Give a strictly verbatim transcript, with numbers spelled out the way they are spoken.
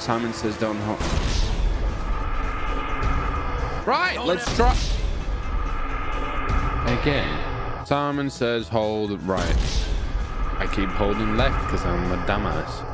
Simon says don't hold. Right, let's try. Again, Simon says hold right. I keep holding left because I'm a dumbass.